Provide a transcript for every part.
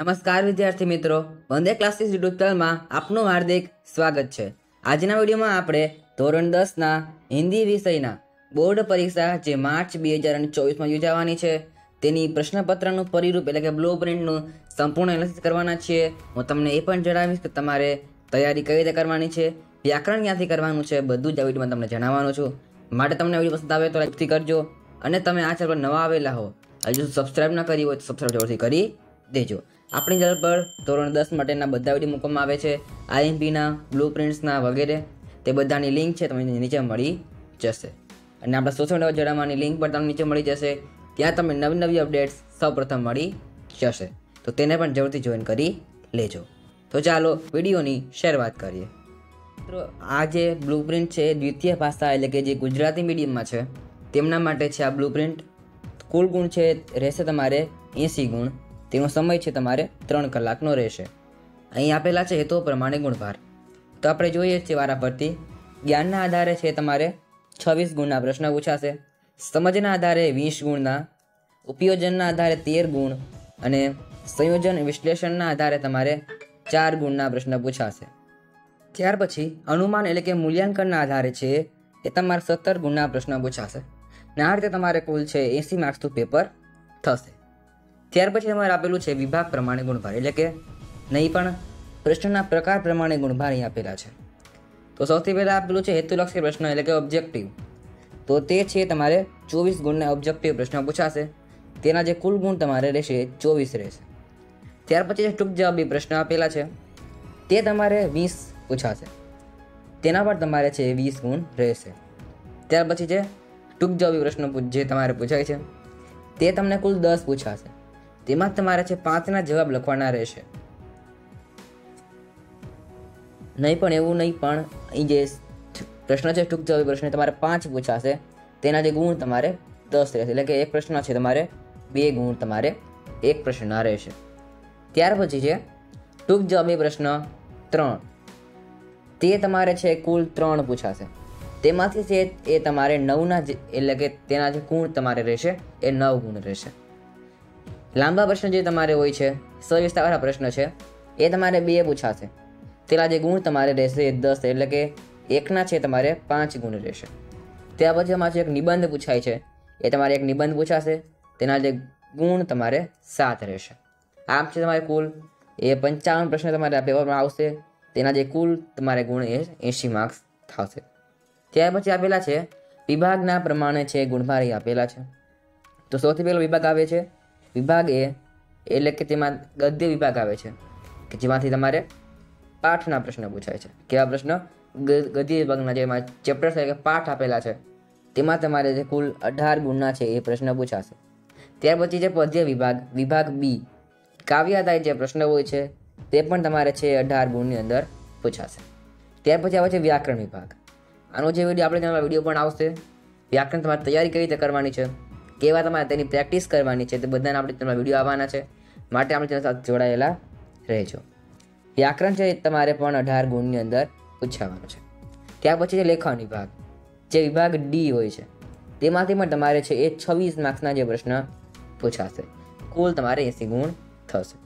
નમસ્કાર વિદ્યાર્થી મિત્રો, વંદે ક્લાસીસ યુટ્યુબ ચેનલમાં આપનું હાર્દિક સ્વાગત છે। આજના વિડીયોમાં આપણે ધોરણ 10ના હિન્દી વિષયના બોર્ડ પરીક્ષા જે માર્ચ 2024માં યોજાવાની છે તેની પ્રશ્નપત્રનું પરિરૂપ એટલે કે બ્લુ પ્રિન્ટનું સંપૂર્ણ એનાલિસિસ કરવાના છીએ। હું તમને એ પણ જણાવીશ કે તમારે તૈયારી કઈ રીતે કરવાની છે, વ્યાકરણ ક્યાંથી કરવાનું છે, બધું જ આ વિડીયોમાં તમને જણાવવાનું છું। માટે તમને વિડીયો પસંદ આવે તો લાઈકથી કરજો અને તમે આ ચેનલ પર નવા આવેલા હો, હજુ સબસ્ક્રાઇબ ન કરી હોય તો સબસ્ક્રાઇબ જરૂરથી કરી દેજો। આપણી ચેનલ પર ધોરણ 10 માટેના બધા વિડીયો મૂકવામાં આવે છે, આઈએમપીના, બ્લુ પ્રિન્ટ્સના વગેરે, તે બધાની લિંક છે તમને નીચે મળી જશે। અને આપણા સોશિયલ મીડિયા જણાવવાની લિંક પણ તમને નીચે મળી જશે, ત્યાં તમને નવી નવી અપડેટ્સ સૌપ્રથમ મળી જશે, તો તેને પણ જરૂરથી જોઈન કરી લેજો। તો ચાલો વિડીયોની શરૂઆત કરીએ। મિત્રો, આ જે બ્લુ પ્રિન્ટ છે દ્વિતીય ભાષા એટલે કે જે ગુજરાતી મીડિયમમાં છે તેમના માટે છે આ બ્લુ પ્રિન્ટ। કુલ ગુણ છે રહેશે તમારે 80 ગુણ, તેનો સમય છે તમારે 3 કલાકનો રહેશે। અહીં આપેલા છે હેતુઓ પ્રમાણે ગુણભાર, તો આપણે જોઈએ છીએ વારા પરથી। જ્ઞાનના આધારે છે તમારે 26 ગુણના પ્રશ્ન પૂછાશે, સમજના આધારે 20 ગુણના, ઉપયોજનના આધારે 13 ગુણ અને સંયોજન વિશ્લેષણના આધારે તમારે 4 ગુણના પ્રશ્ન પૂછાશે। ત્યાર પછી અનુમાન એટલે કે મૂલ્યાંકનના આધારે છે એ તમારે 17 ગુણના પ્રશ્ન પૂછાશે ને આ રીતે તમારે કુલ છે 80 માર્ક્સનું પેપર થશે। ત્યાર પછી તમારે આપેલું છે વિભાગ પ્રમાણે ગુણભાર એટલે કે નહીં પણ પ્રશ્નના પ્રકાર પ્રમાણે ગુણભાર અહીં આપેલા છે। તો સૌથી પહેલાં આપેલું છે હેતુલક્ષી પ્રશ્ન એટલે કે ઓબ્જેક્ટિવ, તો તે છે તમારે 24 ગુણના ઓબ્જેક્ટિવ પ્રશ્ન પૂછાશે, તેના જે કુલ ગુણ તમારે રહેશે 24 રહેશે। ત્યાર પછી જે ટૂંક જવાબી પ્રશ્ન આપેલા છે તે તમારે 20 પૂછાશે, તેના પર તમારે છે 20 ગુણ રહેશે। ત્યાર પછી જે ટૂંક જવાબી પ્રશ્નો જે તમારે પૂછાય છે તે તમને કુલ 10 પૂછાશે, તેમાં તમારે છે 5ના જવાબ લખવાના રહેશે। નહીં પણ એવું નહીં પણ અહીં જે પ્રશ્ન છે ટૂંક જવાબી પ્રશ્ન તમારે 5 પૂછાશે, તેના જે ગુણ તમારે 10 રહેશે, એટલે કે એક પ્રશ્ન છે તમારે 2 ગુણ તમારે એક પ્રશ્નના રહેશે। ત્યાર પછી છે ટૂંક જવાબી પ્રશ્ન 3, તે તમારે છે કુલ 3 પૂછાશે, તેમાંથી છે એ તમારે 9ના એટલે કે તેના જે ગુણ તમારે રહેશે એ 9 ગુણ રહેશે। લાંબા પ્રશ્ન જે તમારે હોય છે, સવિસ્તારવાળા પ્રશ્ન છે, એ તમારે 2 પૂછાશે, તેના જે ગુણ તમારે રહેશે એ 10 એટલે કે એકના છે તમારે 5 ગુણ રહેશે। ત્યાર પછી અમારે એક નિબંધ પૂછાય છે, એ તમારે એક નિબંધ પૂછાશે, તેના જે ગુણ તમારે 7 રહેશે। આમ છે તમારે કુલ એ 55 પ્રશ્ન તમારે પેપરમાં આવશે, તેના જે કુલ તમારે ગુણ એ 80 માર્ક્સ થશે। ત્યાર પછી આપેલા છે વિભાગના પ્રમાણે છે ગુણભાર આપેલા છે। તો સૌથી પહેલો વિભાગ આવે છે વિભાગ એ, એટલે કે તેમાં ગદ્ય વિભાગ આવે છે કે જેમાંથી તમારે પાઠના પ્રશ્ન પૂછાય છે। કેવા પ્રશ્ન? ગદ્ય વિભાગના જેમાં ચેપ્ટર છે કે પાઠ આપેલા છે તેમાં તમારે જે કુલ 18 ગુણના છે એ પ્રશ્ન પૂછાશે। ત્યાર પછી છે પદ્ય વિભાગ, વિભાગ બી, કાવ્ય આધારિત જે પ્રશ્ન હોય છે તે પણ તમારે છે 18 ગુણની અંદર પૂછાશે। ત્યાર પછી આવે છે વ્યાકરણ વિભાગ, આનો જે વિડીયો આપણે તેમાં વિડીયો પણ આવશે, વ્યાકરણ તમારે તૈયારી કઈ રીતે કરવાની છે, કેવા તમારે તેની પ્રેક્ટિસ કરવાની છે, તે બધાના આપણે તેમાં વિડીયો આવવાના છે, માટે આપણે તેના સાથે જોડાયેલા રહેજો। વ્યાકરણ છે તમારે પણ 18 ગુણની અંદર પૂછાવાનું છે। ત્યાર પછી છે લેખન વિભાગ, જે વિભાગ ડી હોય છે તેમાંથી પણ તમારે છે એ 26 માર્ક્સના જે પ્રશ્ન પૂછાશે, કુલ તમારે 80 ગુણ થશે।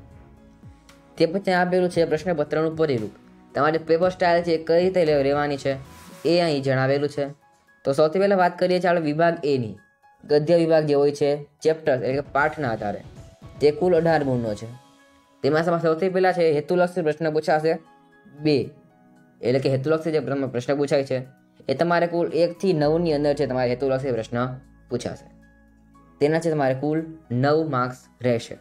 તે પછી આપેલું છે પ્રશ્નપત્રનું પરિરૂપ, તમારી પેપર સ્ટાઇલ છે કઈ રીતે રહેવાની છે એ અહીં જણાવેલું છે। તો સૌથી પહેલાં વાત કરીએ છીએ આપણે વિભાગ એની, ગદ્ય વિભાગ જે હોય છે ચેપ્ટર એટલે કે પાઠના આધારે, તે કુલ 18 ગુણનો છે। તેમાં સૌથી પહેલાં છે હેતુલક્ષી પ્રશ્ન પૂછાશે 2, એટલે કે હેતુલક્ષી જે પ્રશ્ન પૂછાય છે એ તમારે કુલ 1 થી 9ની અંદર છે તમારે હેતુલક્ષી પ્રશ્ન પૂછાશે, તેના છે તમારે કુલ 9 માર્ક્સ રહેશે।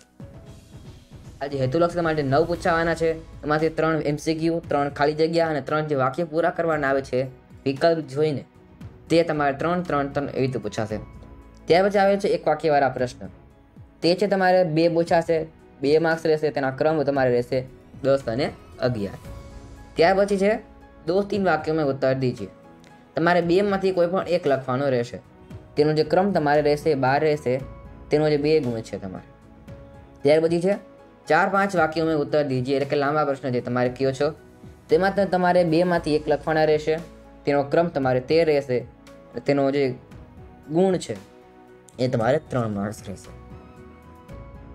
આ જે હેતુલક્ષી માટે 9 પૂછાવાના છે, એમાંથી 3 MCQ, 3 ખાલી જગ્યા અને 3 જે વાક્ય પૂરા કરવાના આવે છે વિકલ્પ જોઈને, તે તમારે 3 એવી રીતે પૂછાશે। ત્યાર પછી આવે છે એક વાક્યવાળા પ્રશ્ન, તે છે તમારે 2 પૂછાશે, 2 માર્ક્સ રહેશે, તેના ક્રમ તમારે રહેશે 10 અને 11। ત્યાર પછી છે 2-3 વાક્યો में उत्तर दीजिए, તમારે 2માંથી કોઈ પણ એક લખવાનો રહેશે, તેનો જે ક્રમ તમારે રહેશે 12 રહેશે, તેનો જે 2 ગુણ છે તમારે। ત્યાર પછી છે 4-5 વાક્યો में उत्तर दीजिए એટલે કે લાંબા પ્રશ્ન જે તમારે કયો છો તેમાં તમારે 2માંથી એક લખવાના રહેશે, તેનો ક્રમ તમારે 13 રહેશે, તેનો જે ગુણ છે એ તમારે 3 માર્ક્સ રહેશે।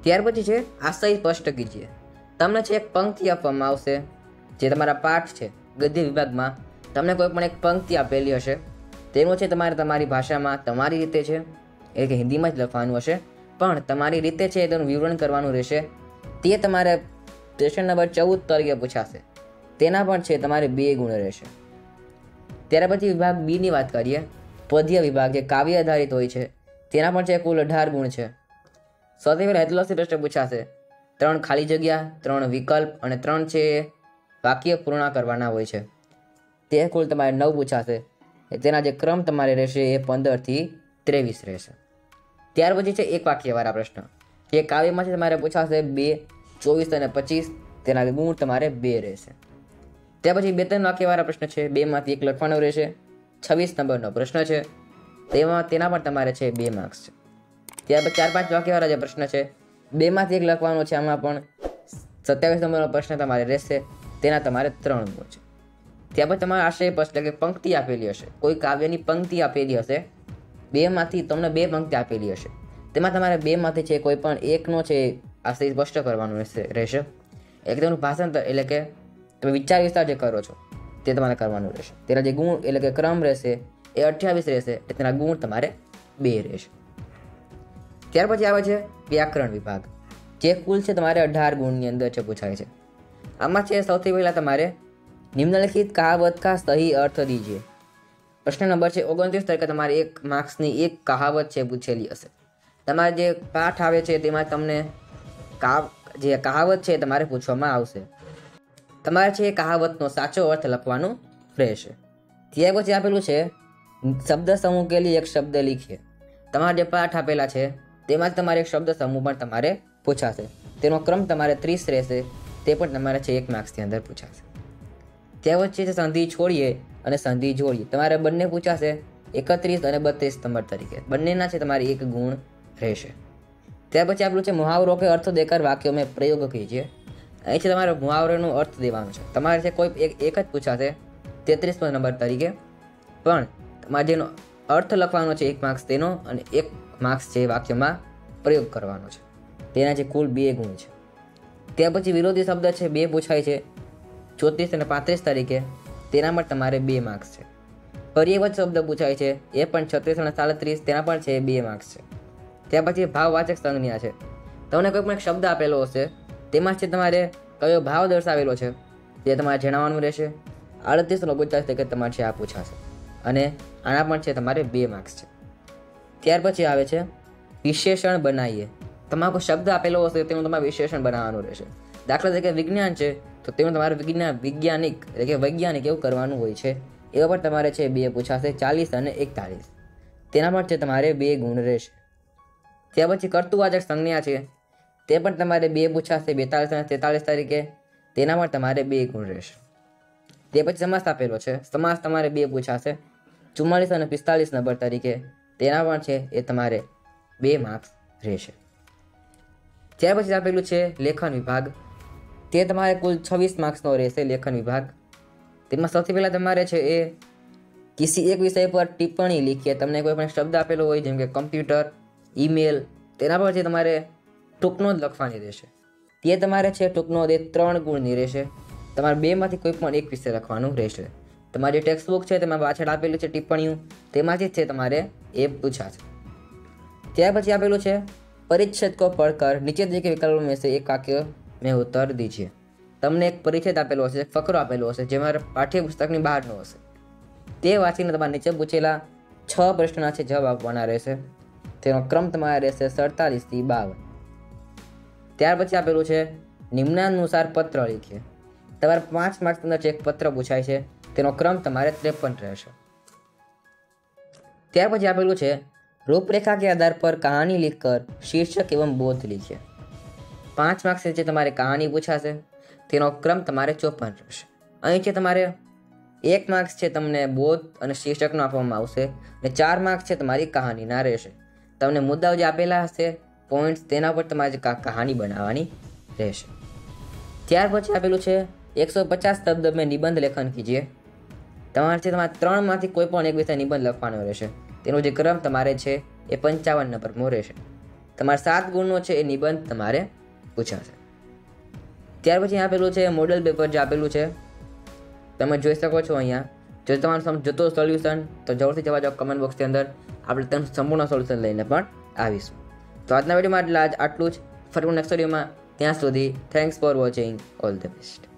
ત્યાર પછી છે આશય સ્પષ્ટ કીજીએ. તમને છે એક પંક્તિ આપવામાં આવશે, જે તમારા પાઠ છે ગદ્ય વિભાગમાં તમને કોઈ પણ એક પંક્તિ આપેલી હશે, તેનું છે તમારે તમારી ભાષામાં તમારી રીતે છે, એટલે કે હિન્દીમાં જ લખવાનું હશે, પણ તમારી રીતે છે તેનું વિવરણ કરવાનું રહેશે. તે તમારે ક્વેશ્ચન નંબર 14 તરીકે પૂછાશે. તેના પણ છે તમારે 2 ગુણ રહેશે. ત્યાર પછી વિભાગ બી ની વાત કરીએ. પદ્ય વિભાગ જે કાવ્ય આધારિત હોય છે, તેના પણ છે કુલ 18 ગુણ છે. સૌથી પહેલા હેતુલક્ષી પ્રશ્ન પૂછાશે. 3 ખાલી જગ્યા, 3 વિકલ્પ અને 3 છે વાક્ય પૂર્ણ કરવાના હોય છે. તે કુલ તમારે 9 પૂછાશે. તેના જે ક્રમ તમારે રહેશે એ 15 થી 23 રહેશે. ત્યાર પછી છે એક વાક્યવાળા પ્રશ્ન, જે કાવ્યમાંથી તમારે પૂછાશે 2, 24 અને 25. તેના ગુણ તમારે 2 રહેશે. ત્યાર પછી 2-3 વાક્યવાળા પ્રશ્ન છે, 2 માંથી 1 લખવાનો રહેશે. 26 નંબરનો પ્રશ્ન છે, તેના પણ તમારે છે 2 માર્ક્સ છે. ત્યાર પછી 4-5 વાક્યવાળા જે પ્રશ્ન છે, 2 માંથી 1 લખવાનો છે. આમાં પણ 27 નંબરનો પ્રશ્ન તમારે રહેશે, તેના તમારે 3 ગુણ છે. ત્યાર પછી તમારે આશય એટલે કે પંક્તિ આપેલી હશે, કોઈ કાવ્યની પંક્તિ આપેલી હશે, 2 માંથી તમને 2 પંક્તિ આપેલી હશે, તેમાં તમારે 2 માંથી છે કોઈ પણ એકનો છે આશય સ્પષ્ટ કરવાનું રહેશે. એક તેનું ભાષાંતર એટલે કે તમે વિચાર વિસ્તાર જે કરો છો તે તમારે કરવાનું રહેશે. તેના જે ગુણ એટલે કે ક્રમ રહેશે એ 28 રહેશે, એટલે તેના ગુણ તમારે 2 રહેશે. ત્યાર પછી આવે છે વ્યાકરણ વિભાગ, જે કુલ છે તમારે 18 ગુણની અંદર છે પૂછાય છે. આમાં છે સૌથી પહેલા તમારે નિમ્નલિખિત કહાવત કા સહી અર્થ દીજીએ. પ્રશ્ન નંબર છે 29 તરીકે તમારે 1 માર્ક્સની એક કહાવત છે પૂછેલી હશે. તમારે જે પાઠ આવે છે તેમાં તમને જે કહાવત છે તમારે પૂછવામાં આવશે. તમારે છે એ કહાવતનો સાચો અર્થ લખવાનું રહેશે. ત્યાર પછી આપેલું છે શબ્દ સમૂહ કે લીએ એક શબ્દ લીખીએ. તમારા જે પાઠ આપેલા છે તેમાં તમારે એક શબ્દ સમૂહ પણ તમારે પૂછાશે. તેનો ક્રમ તમારે 30 રહેશે, તે પણ તમારે છે 1 માર્ક્સની અંદર પૂછાશે. ત્યાર પછી સંધિ છોડીએ અને સંધિ જોડીએ. તમારે બંને પૂછાશે 31 અને 32 નંબર તરીકે. બંનેના છે તમારે 1 ગુણ રહેશે. ત્યાર પછી આપેલું છે મુહાવરો કે અર્થ દેकर વાક્યો में પ્રયોગ કીજીએ. અહીં છે તમારે મુહાવરાનો અર્થ દેવાનો છે. તમારે છે કોઈ એક જ પૂછાશે 33 નંબર તરીકે, પણ તમારે જેનો અર્થ લખવાનો છે 1 માર્ક્સ તેનો, અને 1 માર્ક્સ છે વાક્યમાં પ્રયોગ કરવાનો છે. તેના જે કુલ 2 ગુણ છે. ત્યાર પછી વિરોધી શબ્દ છે 2 પૂછાય છે 34 અને 35 તરીકે, તેના પણ તમારે 2 માર્ક્સ છે. પર્યયવાચક શબ્દ પૂછાય છે, એ પણ 36 અને 37, તેના પણ છે 2 માર્ક્સ છે. ત્યાર પછી ભાવવાચક સંજ્ઞા છે. તમને કોઈ પણ એક શબ્દ આપેલો હશે, તેમાં છે તમારે કયો ભાવ દર્શાવેલો છે તે તમારે જણાવવાનું રહેશે. 38 પૂછાશે કે તમારે છે આ પૂછાશે, અને આના પણ છે તમારે 2 માર્ક્સ છે. ત્યાર પછી આવે છે વિશેષણ બનાવીએ. તમારે કોઈ શબ્દ આપેલો હશે તેનું તમારે વિશેષણ બનાવવાનું રહેશે. દાખલા તરીકે વિજ્ઞાન છે, તો તેનું તમારે વૈજ્ઞાનિક એટલે કે વૈજ્ઞાનિક એવું કરવાનું હોય છે. એવા પણ તમારે છે 2 પૂછાશે, 40 અને 41. તેના પણ છે તમારે 2 ગુણ રહેશે. ત્યાર પછી કર્તૃવાચક સંજ્ઞા છે, તે પણ તમારે 2 પૂછાશે 42 અને 43 તરીકે, તેના પણ તમારે 2 ગુણ રહેશે. તે પછી સમાસ આપેલો છે, સમાસ તમારે 2 પૂછાશે 44 અને 45 નંબર તરીકે, તેના પણ છે એ તમારે 2 માર્ક્સ રહેશે. ત્યાર પછી આપેલું છે લેખન વિભાગ, તે તમારે કુલ 26 માર્ક્સનો રહેશે લેખન વિભાગ. તેમાં સૌથી પહેલા તમારે છે એ કિસી એક વિષય પર ટિપ્પણી લીખીએ. તમને કોઈ પણ શબ્દ આપેલો હોય જેમ કે કમ્પ્યુટર, ઈમેલ, તેના પર છે તમારે ટૂંકનો જ લખવાની રહેશે. તે તમારે છે ટૂંકનો 3 ગુણની રહેશે. તમારે 2 માંથી કોઈ પણ એક વિષય લખવાનું રહેશે. તમારી જે ટેક્સ્ટ બુક છે તેમાં પાછળ આપેલું છે ટિપ્પણીઓ, તેમાંથી જ છે તમારે એ પૂછાશે. ત્યાર પછી આપેલું છે પરિચ્છેદ કો પढ़कर નીચે दिए વિકલ્પો में से एक वाक्य में उत्तर दीजिए. તમને એક પરિચ્છેદ આપેલો હશે, ફકરો આપેલો હશે, જે મારા પાઠ્યપુસ્તકની બહારનો હશે. તે વાંચીને તમારે નીચે પૂછેલા 6 પ્રશ્નના છે જવાબ આપવાના રહેશે. તેનો ક્રમ તમારે રહેશે 47 થી 52. ત્યાર પછી આપેલું છે નિમ્નાનુસાર પત્ર લખીએ. તમારે 5 માર્ક્સ અંદર એક પત્ર પૂછાય છે, તેનો ક્રમ તમારે 53 રહેશે. ત્યાર પછી આપેલું છે रूपरेखा के आधार पर कहानी लिखकर शीर्षक एवं बोध लिखिए. 5 मार्क्स છે તમારે કહાની પૂછાશે, તેનો ક્રમ તમારે 54 રહેશે. અહીં છે તમારે 1 માર્ક્સ છે તમને બોધ અને શીર્ષકનો આપવામાં આવશે, અને 4 માર્ક્સ છે તમારી કહાનીના રહેશે. તમને મુદ્દાઓ જે આપેલા હશે પોઈન્ટ્સ, તેના પર તમારે કહાની બનાવવાની રહેશે. ત્યાર પછી આપેલું છે 150 શબ્દ મેં નિબંધ લેખન કીજીએ. તમારે છે તમારે 3 માંથી કોઈ પણ એક વિષય નિબંધ લખવાનો રહેશે. તેનો જે ક્રમ તમારે છે એ 55 નંબરનો રહેશે. તમારે 7 ગુણનો છે એ નિબંધ તમારે પૂછાશે. ત્યાર પછી આપેલું છે મોડેલ પેપર જે આપેલું છે, તમે જોઈ શકો છો અહીંયા. જો તમારું જતો સોલ્યુશન તો જરૂરથી જવા જાઓ કમેન્ટ બોક્સની અંદર, આપણે તેનું સંપૂર્ણ સોલ્યુશન લઈને પણ આવીશું. તો આજના વિડીયોમાં આટલું જ. ફરી નેક્સ્ટ વિડીયોમાં, ત્યાં સુધી thanks for watching. All the best.